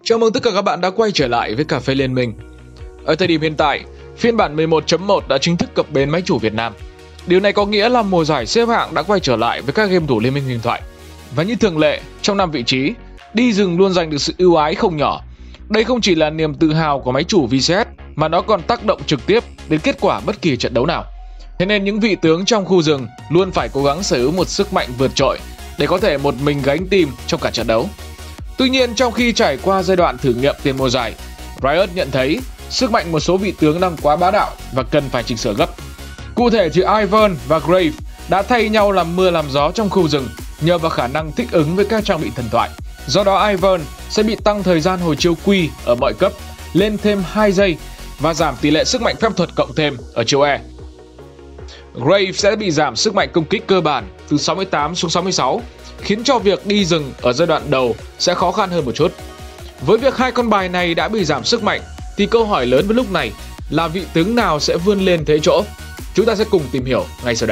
Chào mừng tất cả các bạn đã quay trở lại với Cà phê Liên Minh. Ở thời điểm hiện tại, phiên bản 11.1 đã chính thức cập bến máy chủ Việt Nam. Điều này có nghĩa là mùa giải xếp hạng đã quay trở lại với các game thủ Liên minh huyền thoại. Và như thường lệ, trong 5 vị trí, Đi Rừng luôn giành được sự ưu ái không nhỏ. Đây không chỉ là niềm tự hào của máy chủ VCS mà nó còn tác động trực tiếp đến kết quả bất kỳ trận đấu nào. Thế nên những vị tướng trong khu rừng luôn phải cố gắng sở hữu một sức mạnh vượt trội để có thể một mình gánh team trong cả trận đấu. Tuy nhiên, trong khi trải qua giai đoạn thử nghiệm tiền mùa giải, Riot nhận thấy sức mạnh một số vị tướng đang quá bá đạo và cần phải chỉnh sửa gấp. Cụ thể thì Ivern và Grave đã thay nhau làm mưa làm gió trong khu rừng nhờ vào khả năng thích ứng với các trang bị thần thoại. Do đó Ivern sẽ bị tăng thời gian hồi chiêu Q ở mọi cấp lên thêm 2 giây và giảm tỷ lệ sức mạnh phép thuật cộng thêm ở chiêu E. Grave sẽ bị giảm sức mạnh công kích cơ bản từ 68 xuống 66, khiến cho việc đi rừng ở giai đoạn đầu sẽ khó khăn hơn một chút. Với việc hai con bài này đã bị giảm sức mạnh thì câu hỏi lớn với lúc này là vị tướng nào sẽ vươn lên thế chỗ? Chúng ta sẽ cùng tìm hiểu ngay sau đây.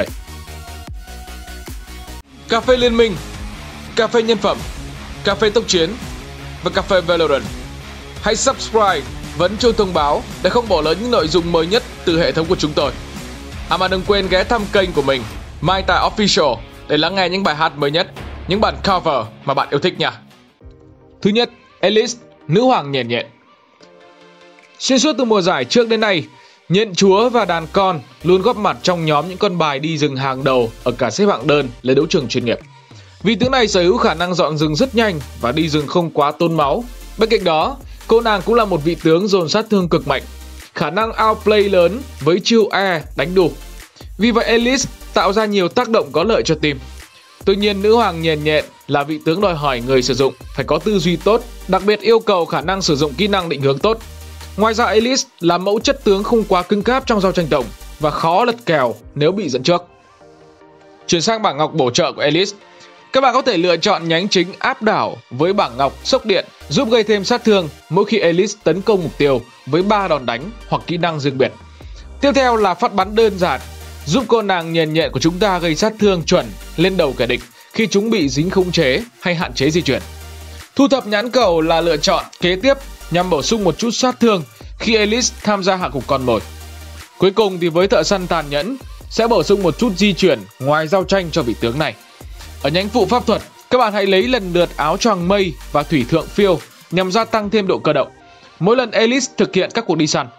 Cà phê Liên Minh, cà phê nhân phẩm, cà phê tốc chiến và cà phê Valorant. Hãy subscribe, nhấn chuông thông báo để không bỏ lỡ những nội dung mới nhất từ hệ thống của chúng tôi. Mà đừng quên ghé thăm kênh của mình Mai Tài Official để lắng nghe những bài hát mới nhất, những bản cover mà bạn yêu thích nha. Thứ nhất, Elise, nữ hoàng nhện nhện. Xuyên suốt từ mùa giải trước đến nay, nhện chúa và đàn con luôn góp mặt trong nhóm những con bài đi rừng hàng đầu ở cả xếp hạng đơn lên đấu trường chuyên nghiệp. Vì tướng này sở hữu khả năng dọn rừng rất nhanh và đi rừng không quá tốn máu. Bên cạnh đó, cô nàng cũng là một vị tướng dồn sát thương cực mạnh, khả năng outplay lớn với chiêu E đánh đục. Vì vậy Elise tạo ra nhiều tác động có lợi cho team. Tuy nhiên, nữ hoàng nhện nhện là vị tướng đòi hỏi người sử dụng phải có tư duy tốt, đặc biệt yêu cầu khả năng sử dụng kỹ năng định hướng tốt. Ngoài ra, Elise là mẫu chất tướng không quá cứng cáp trong giao tranh tổng và khó lật kèo nếu bị dẫn trước. Chuyển sang bảng ngọc bổ trợ của Elise, các bạn có thể lựa chọn nhánh chính áp đảo với bảng ngọc sốc điện giúp gây thêm sát thương mỗi khi Elise tấn công mục tiêu với 3 đòn đánh hoặc kỹ năng riêng biệt. Tiếp theo là phát bắn đơn giản giúp cô nàng nhện nhện của chúng ta gây sát thương chuẩn lên đầu kẻ địch khi chúng bị dính khống chế hay hạn chế di chuyển. Thu thập nhãn cầu là lựa chọn kế tiếp nhằm bổ sung một chút sát thương khi Elise tham gia hạ gục con mồi. Cuối cùng thì với thợ săn tàn nhẫn sẽ bổ sung một chút di chuyển ngoài giao tranh cho vị tướng này. Ở nhánh phụ pháp thuật, các bạn hãy lấy lần lượt áo choàng mây và thủy thượng phiêu nhằm gia tăng thêm độ cơ động mỗi lần Elise thực hiện các cuộc đi săn.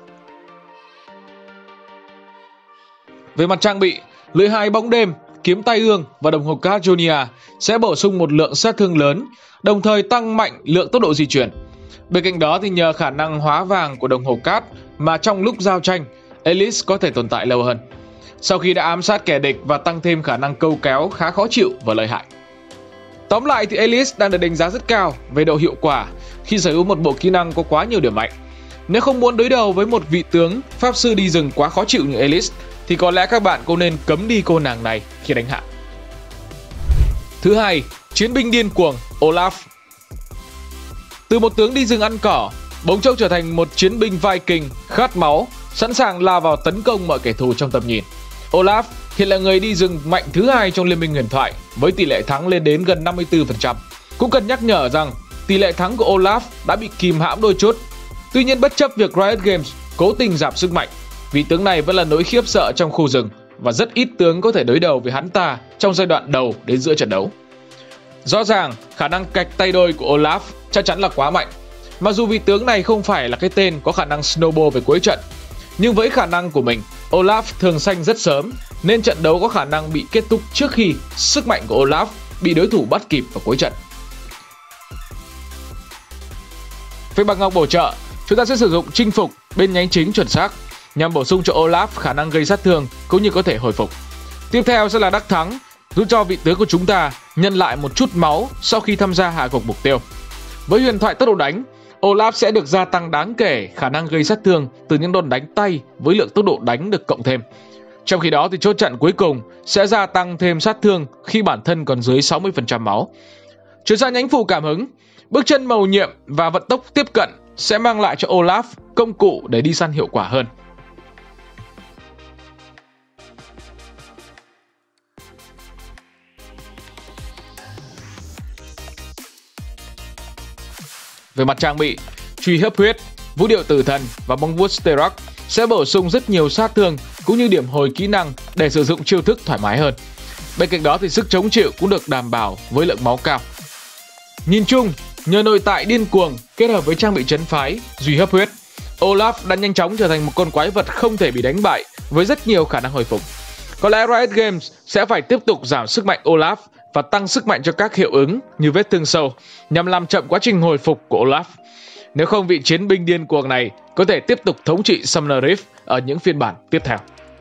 Về mặt trang bị, lưỡi hái bóng đêm, kiếm tai ương và đồng hồ cát Jonia sẽ bổ sung một lượng sát thương lớn, đồng thời tăng mạnh lượng tốc độ di chuyển. Bên cạnh đó thì nhờ khả năng hóa vàng của đồng hồ cát mà trong lúc giao tranh, Elise có thể tồn tại lâu hơn. Sau khi đã ám sát kẻ địch và tăng thêm khả năng câu kéo khá khó chịu và lợi hại. Tóm lại thì Elise đang được đánh giá rất cao về độ hiệu quả khi sở hữu một bộ kỹ năng có quá nhiều điểm mạnh. Nếu không muốn đối đầu với một vị tướng pháp sư đi rừng quá khó chịu như Elise thì có lẽ các bạn cũng nên cấm đi cô nàng này khi đánh hạ. Thứ hai, chiến binh điên cuồng Olaf. Từ một tướng đi rừng ăn cỏ, bỗng chốc trở thành một chiến binh Viking khát máu, sẵn sàng lao vào tấn công mọi kẻ thù trong tầm nhìn. Olaf hiện là người đi rừng mạnh thứ hai trong Liên minh huyền thoại với tỷ lệ thắng lên đến gần 54%. Cũng cần nhắc nhở rằng tỷ lệ thắng của Olaf đã bị kìm hãm đôi chút. Tuy nhiên, bất chấp việc Riot Games cố tình giảm sức mạnh, vị tướng này vẫn là nỗi khiếp sợ trong khu rừng và rất ít tướng có thể đối đầu với hắn ta trong giai đoạn đầu đến giữa trận đấu. Rõ ràng, khả năng cạch tay đôi của Olaf chắc chắn là quá mạnh. Mặc dù vị tướng này không phải là cái tên có khả năng snowball về cuối trận, nhưng với khả năng của mình, Olaf thường xanh rất sớm nên trận đấu có khả năng bị kết thúc trước khi sức mạnh của Olaf bị đối thủ bắt kịp vào cuối trận. Về bảng ngọc bổ trợ, chúng ta sẽ sử dụng chinh phục bên nhánh chính chuẩn xác nhằm bổ sung cho Olaf khả năng gây sát thương cũng như có thể hồi phục. Tiếp theo sẽ là đắc thắng, giúp cho vị tướng của chúng ta nhận lại một chút máu sau khi tham gia hạ gục mục tiêu. Với huyền thoại tốc độ đánh, Olaf sẽ được gia tăng đáng kể khả năng gây sát thương từ những đòn đánh tay với lượng tốc độ đánh được cộng thêm. Trong khi đó thì chốt trận cuối cùng sẽ gia tăng thêm sát thương khi bản thân còn dưới 60% máu. Chuyển sang nhánh phụ cảm hứng, bước chân mầu nhiệm và vận tốc tiếp cận sẽ mang lại cho Olaf công cụ để đi săn hiệu quả hơn. Về mặt trang bị, truy hấp huyết, vũ điệu tử thần và bóng vuốt Sterak sẽ bổ sung rất nhiều sát thương cũng như điểm hồi kỹ năng để sử dụng chiêu thức thoải mái hơn. Bên cạnh đó thì sức chống chịu cũng được đảm bảo với lượng máu cao. Nhìn chung, nhờ nội tại điên cuồng kết hợp với trang bị trấn phái, duy hấp huyết, Olaf đã nhanh chóng trở thành một con quái vật không thể bị đánh bại với rất nhiều khả năng hồi phục. Có lẽ Riot Games sẽ phải tiếp tục giảm sức mạnh Olaf và tăng sức mạnh cho các hiệu ứng như vết thương sâu nhằm làm chậm quá trình hồi phục của Olaf. Nếu không, vị chiến binh điên cuồng này có thể tiếp tục thống trị Summoner Rift ở những phiên bản tiếp theo.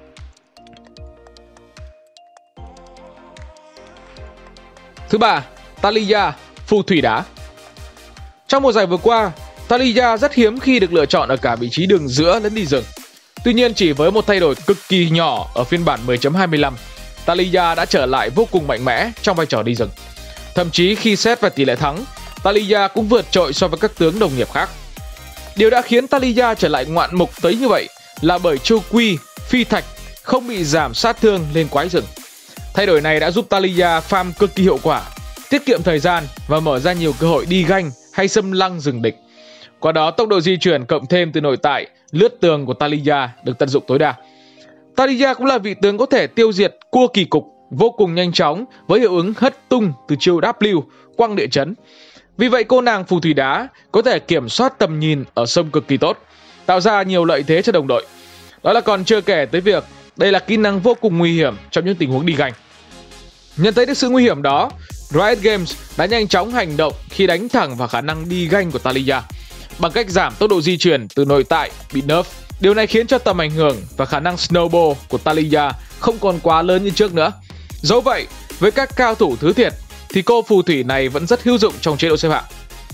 Thứ ba, Taliyah, phù thủy đá. Trong mùa giải vừa qua, Taliyah rất hiếm khi được lựa chọn ở cả vị trí đường giữa lẫn đi rừng. Tuy nhiên, chỉ với một thay đổi cực kỳ nhỏ ở phiên bản 10.25, Taliyah đã trở lại vô cùng mạnh mẽ trong vai trò đi rừng. Thậm chí khi xét về tỷ lệ thắng, Taliyah cũng vượt trội so với các tướng đồng nghiệp khác. Điều đã khiến Taliyah trở lại ngoạn mục tới như vậy là bởi châu quy, phi thạch không bị giảm sát thương lên quái rừng. Thay đổi này đã giúp Taliyah farm cực kỳ hiệu quả, tiết kiệm thời gian và mở ra nhiều cơ hội đi ganh hay xâm lăng rừng địch. Qua đó, tốc độ di chuyển cộng thêm từ nội tại, lướt tường của Taliyah được tận dụng tối đa. Taliyah cũng là vị tướng có thể tiêu diệt cua kỳ cục vô cùng nhanh chóng với hiệu ứng hất tung từ chiêu W, quăng địa chấn. Vì vậy, cô nàng phù thủy đá có thể kiểm soát tầm nhìn ở sông cực kỳ tốt, tạo ra nhiều lợi thế cho đồng đội. Đó là còn chưa kể tới việc đây là kỹ năng vô cùng nguy hiểm trong những tình huống đi ganh. Nhận thấy được sự nguy hiểm đó, Riot Games đã nhanh chóng hành động khi đánh thẳng vào khả năng đi ganh của Taliyah bằng cách giảm tốc độ di chuyển từ nội tại bị nerf. Điều này khiến cho tầm ảnh hưởng và khả năng snowball của Taliyah không còn quá lớn như trước nữa. Dẫu vậy, với các cao thủ thứ thiệt thì cô phù thủy này vẫn rất hữu dụng trong chế độ xếp hạng.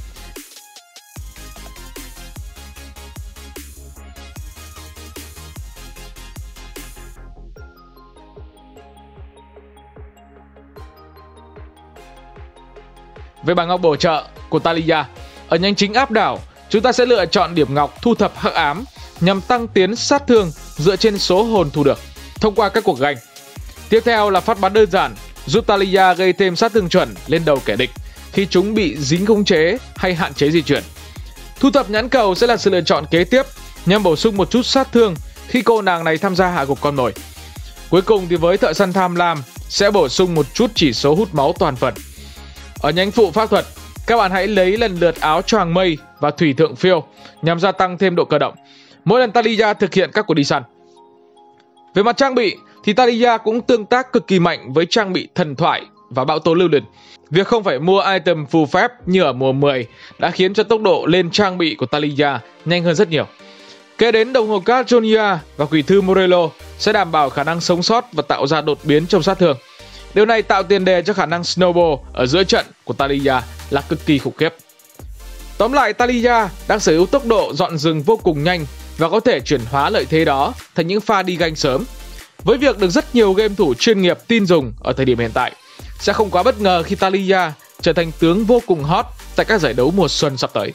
Về bảng ngọc bổ trợ của Taliyah, ở nhánh chính áp đảo, chúng ta sẽ lựa chọn điểm ngọc thu thập hắc ám nhằm tăng tiến sát thương dựa trên số hồn thu được thông qua các cuộc ganh. Tiếp theo là phát bắn đơn giản, giúp Taliyah gây thêm sát thương chuẩn lên đầu kẻ địch khi chúng bị dính khống chế hay hạn chế di chuyển. Thu thập nhãn cầu sẽ là sự lựa chọn kế tiếp nhằm bổ sung một chút sát thương khi cô nàng này tham gia hạ gục con mồi. Cuối cùng thì với thợ săn tham lam sẽ bổ sung một chút chỉ số hút máu toàn phần. Ở nhánh phụ pháp thuật, các bạn hãy lấy lần lượt áo choàng mây và thủy thượng phiêu nhằm gia tăng thêm độ cơ động mỗi lần Taliyah thực hiện các cuộc đi săn. Về mặt trang bị thì Taliyah cũng tương tác cực kỳ mạnh với trang bị thần thoại và bão tố lưu linh. Việc không phải mua item phù phép như ở mùa 10 đã khiến cho tốc độ lên trang bị của Taliyah nhanh hơn rất nhiều. Kế đến đồng hồ cát Jonia và quỷ thư Morello sẽ đảm bảo khả năng sống sót và tạo ra đột biến trong sát thương. Điều này tạo tiền đề cho khả năng snowball ở giữa trận của Taliyah là cực kỳ khủng khiếp. Tóm lại, Taliyah đang sở hữu tốc độ dọn rừng vô cùng nhanh và có thể chuyển hóa lợi thế đó thành những pha đi ganh sớm. Với việc được rất nhiều game thủ chuyên nghiệp tin dùng ở thời điểm hiện tại, sẽ không quá bất ngờ khi Taliyah trở thành tướng vô cùng hot tại các giải đấu mùa xuân sắp tới.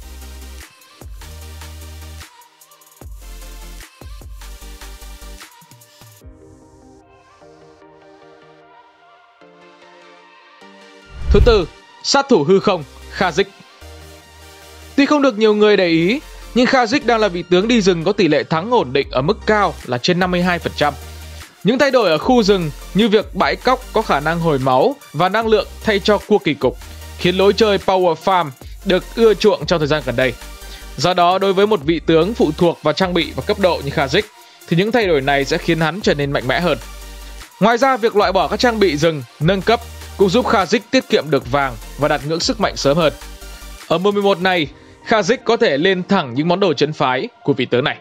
Thứ tư, sát thủ hư không, Kha'Zix. Tuy không được nhiều người để ý, nhưng Kha'Zix đang là vị tướng đi rừng có tỷ lệ thắng ổn định ở mức cao là trên 52%. Những thay đổi ở khu rừng như việc bãi cóc có khả năng hồi máu và năng lượng thay cho cua kỳ cục khiến lối chơi Power Farm được ưa chuộng trong thời gian gần đây. Do đó, đối với một vị tướng phụ thuộc vào trang bị và cấp độ như Kha'Zix thì những thay đổi này sẽ khiến hắn trở nên mạnh mẽ hơn. Ngoài ra, việc loại bỏ các trang bị rừng, nâng cấp cũng giúp Kha'Zix tiết kiệm được vàng và đạt ngưỡng sức mạnh sớm hơn. Ở mùa 11 này, Kha'Zix có thể lên thẳng những món đồ trấn phái của vị tướng này.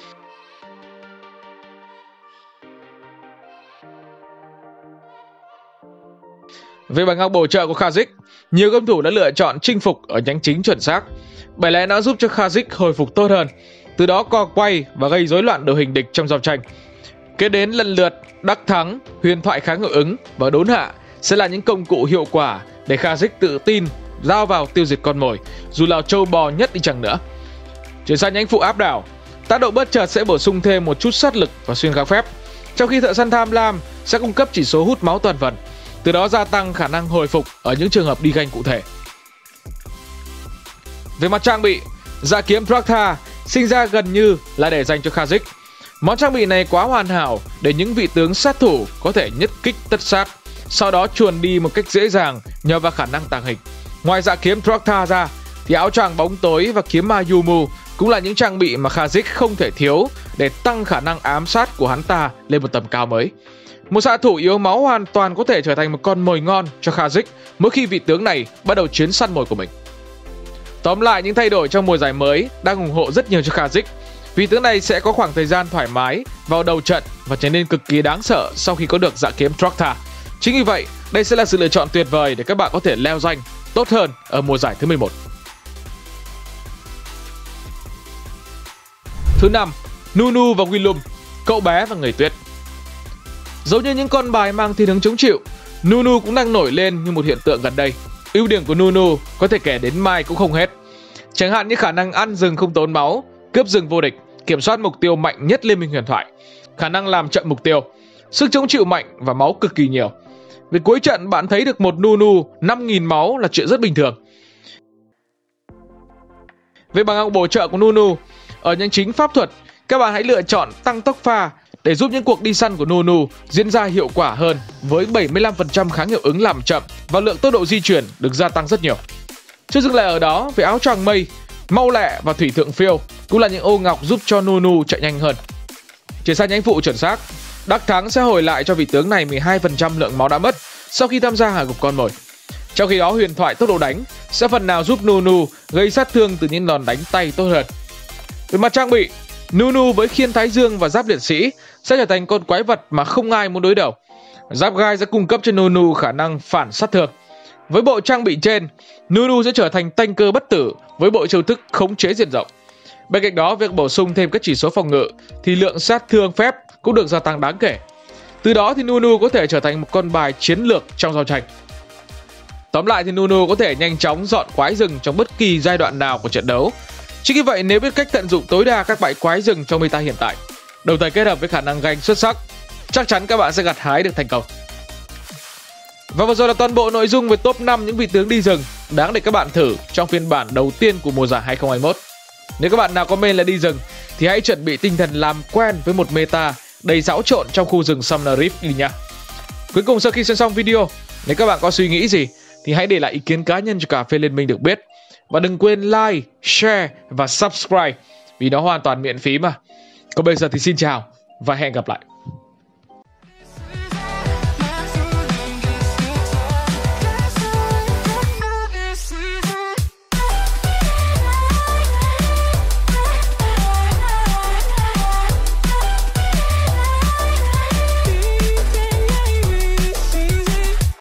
Về bảng ngọc bổ trợ của Kha'Zix, nhiều game thủ đã lựa chọn chinh phục ở nhánh chính chuẩn xác, bởi lẽ nó giúp cho Kha'Zix hồi phục tốt hơn, từ đó co quay và gây rối loạn đội hình địch trong giao tranh. Kế đến lần lượt đắc thắng, huyền thoại kháng hiệu ứng và đốn hạ sẽ là những công cụ hiệu quả để Kha'Zix tự tin lao vào tiêu diệt con mồi, dù là trâu bò nhất đi chăng nữa. Chuyển sang nhánh phụ áp đảo, tác động bất chợt sẽ bổ sung thêm một chút sát lực và xuyên kháng phép, trong khi thợ săn tham lam sẽ cung cấp chỉ số hút máu toàn phần, từ đó gia tăng khả năng hồi phục ở những trường hợp đi ganh cụ thể. Về mặt trang bị, dạ kiếm Drakthar sinh ra gần như là để dành cho Kha'Zix. Món trang bị này quá hoàn hảo để những vị tướng sát thủ có thể nhất kích tất sát, sau đó chuồn đi một cách dễ dàng nhờ vào khả năng tàng hình. Ngoài dạ kiếm Drakthar ra thì áo choàng bóng tối và kiếm ma Yumu cũng là những trang bị mà Kha'Zix không thể thiếu để tăng khả năng ám sát của hắn ta lên một tầm cao mới. Một xạ thủ yếu máu hoàn toàn có thể trở thành một con mồi ngon cho Kha'Zix mỗi khi vị tướng này bắt đầu chuyến săn mồi của mình. Tóm lại, những thay đổi trong mùa giải mới đang ủng hộ rất nhiều cho Kha'Zix. Vị tướng này sẽ có khoảng thời gian thoải mái vào đầu trận và trở nên cực kỳ đáng sợ sau khi có được dạ kiếm Drakthar. Chính vì vậy, đây sẽ là sự lựa chọn tuyệt vời để các bạn có thể leo rank tốt hơn ở mùa giải thứ 11. Thứ 5, Nunu và Willum, cậu bé và người tuyết. Giống như những con bài mang thiên hướng chống chịu, Nunu cũng đang nổi lên như một hiện tượng gần đây. Ưu điểm của Nunu có thể kể đến mai cũng không hết. Chẳng hạn như khả năng ăn rừng không tốn máu, cướp rừng vô địch, kiểm soát mục tiêu mạnh nhất Liên minh huyền thoại, khả năng làm chậm mục tiêu, sức chống chịu mạnh và máu cực kỳ nhiều. Về cuối trận bạn thấy được một Nunu 5.000 máu là chuyện rất bình thường. Về bảng học bổ trợ của Nunu, ở nhánh chính pháp thuật, các bạn hãy lựa chọn tăng tốc pha để giúp những cuộc đi săn của Nunu diễn ra hiệu quả hơn, với 75% kháng hiệu ứng làm chậm và lượng tốc độ di chuyển được gia tăng rất nhiều. Chưa dừng lại ở đó, về áo choàng mây, mau lẹ và thủy thượng phiêu cũng là những ô ngọc giúp cho Nunu chạy nhanh hơn. Chuyển sang nhánh phụ chuẩn xác, đắc thắng sẽ hồi lại cho vị tướng này 12% lượng máu đã mất sau khi tham gia hạ gục con mồi. Trong khi đó, huyền thoại tốc độ đánh sẽ phần nào giúp Nunu gây sát thương từ những đòn đánh tay tốt hơn. Về mặt trang bị, Nunu với khiên thái dương và giáp liệt sĩ sẽ trở thành con quái vật mà không ai muốn đối đầu. Giáp gai sẽ cung cấp cho Nunu khả năng phản sát thương. Với bộ trang bị trên, Nunu sẽ trở thành tanker bất tử với bộ chiêu thức khống chế diện rộng. Bên cạnh đó, việc bổ sung thêm các chỉ số phòng ngự thì lượng sát thương phép cũng được gia tăng đáng kể. Từ đó thì Nunu có thể trở thành một con bài chiến lược trong giao tranh. Tóm lại thì Nunu có thể nhanh chóng dọn quái rừng trong bất kỳ giai đoạn nào của trận đấu. Chính vì vậy, nếu biết cách tận dụng tối đa các bãi quái rừng trong meta hiện tại, đồng thời kết hợp với khả năng ganh xuất sắc, chắc chắn các bạn sẽ gặt hái được thành công. Và vừa rồi là toàn bộ nội dung về top 5 những vị tướng đi rừng đáng để các bạn thử trong phiên bản đầu tiên của mùa giải 2021. Nếu các bạn nào comment là đi rừng thì hãy chuẩn bị tinh thần làm quen với một meta đầy xáo trộn trong khu rừng Summoner Rift đi nha. Cuối cùng, sau khi xem xong video, nếu các bạn có suy nghĩ gì thì hãy để lại ý kiến cá nhân cho Cà Phê Liên Minh được biết. Và đừng quên like, share và subscribe vì nó hoàn toàn miễn phí mà. Còn bây giờ thì xin chào và hẹn gặp lại.